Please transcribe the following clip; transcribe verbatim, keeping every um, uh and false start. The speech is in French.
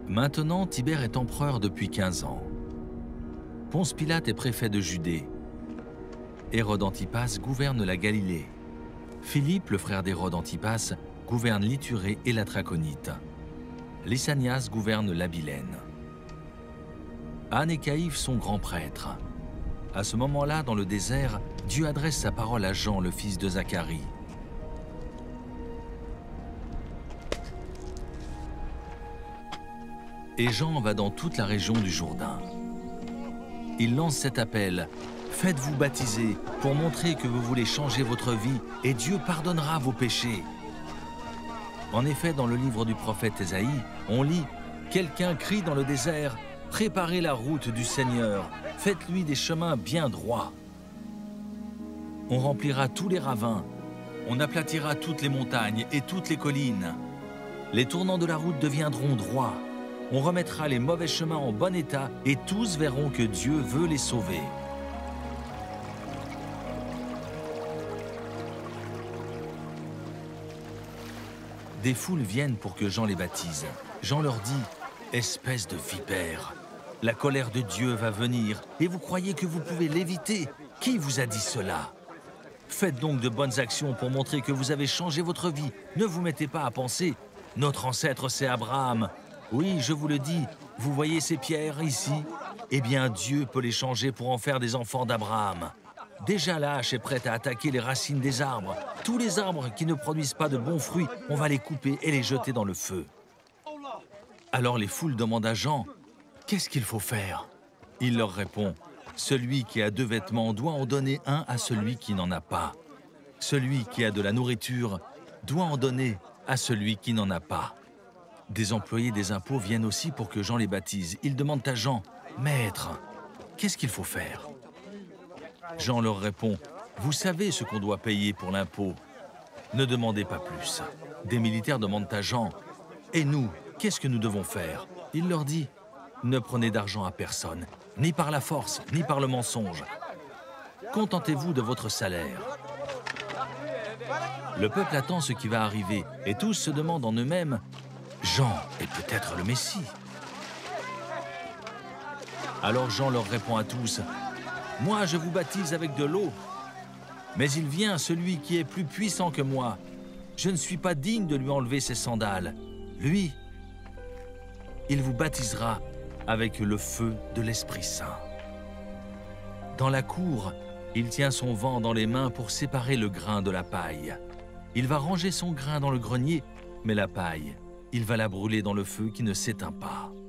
Maintenant, Tibère est empereur depuis quinze ans. Ponce Pilate est préfet de Judée. Hérode Antipas gouverne la Galilée. Philippe, le frère d'Hérode Antipas, gouverne l'Ithurée et la Traconite. Lysanias gouverne l'Abilène. Anne et Caïphe sont grands prêtres. À ce moment-là, dans le désert, Dieu adresse sa parole à Jean, le fils de Zacharie. Et Jean va dans toute la région du Jourdain. Il lance cet appel: « Faites-vous baptiser pour montrer que vous voulez changer votre vie et Dieu pardonnera vos péchés. » En effet, dans le livre du prophète Ésaïe, on lit « Quelqu'un crie dans le désert, préparez la route du Seigneur, faites-lui des chemins bien droits. » On remplira tous les ravins, on aplatira toutes les montagnes et toutes les collines. Les tournants de la route deviendront droits. On remettra les mauvais chemins en bon état et tous verront que Dieu veut les sauver. Des foules viennent pour que Jean les baptise. Jean leur dit « Espèce de vipère, la colère de Dieu va venir et vous croyez que vous pouvez l'éviter? Qui vous a dit cela? Faites donc de bonnes actions pour montrer que vous avez changé votre vie. Ne vous mettez pas à penser « Notre ancêtre, c'est Abraham. » Oui, je vous le dis, vous voyez ces pierres ici? Eh bien, Dieu peut les changer pour en faire des enfants d'Abraham. Déjà la hache est prête à attaquer les racines des arbres. Tous les arbres qui ne produisent pas de bons fruits, on va les couper et les jeter dans le feu. Alors les foules demandent à Jean, « Qu'est-ce qu'il faut faire ?» Il leur répond, « Celui qui a deux vêtements doit en donner un à celui qui n'en a pas. Celui qui a de la nourriture doit en donner à celui qui n'en a pas. » Des employés des impôts viennent aussi pour que Jean les baptise. Ils demandent à Jean, « Maître, qu'est-ce qu'il faut faire ?» Jean leur répond, « Vous savez ce qu'on doit payer pour l'impôt. Ne demandez pas plus. » Des militaires demandent à Jean, « Et nous, qu'est-ce que nous devons faire ?» Il leur dit, « Ne prenez d'argent à personne, ni par la force, ni par le mensonge. Contentez-vous de votre salaire. » Le peuple attend ce qui va arriver, et tous se demandent en eux-mêmes, « Jean est peut-être le Messie. » Alors Jean leur répond à tous, « Moi, je vous baptise avec de l'eau, mais il vient celui qui est plus puissant que moi. Je ne suis pas digne de lui enlever ses sandales. Lui, il vous baptisera avec le feu de l'Esprit Saint. » Dans la cour, il tient son vent dans les mains pour séparer le grain de la paille. Il va ranger son grain dans le grenier, mais la paille, il va la brûler dans le feu qui ne s'éteint pas.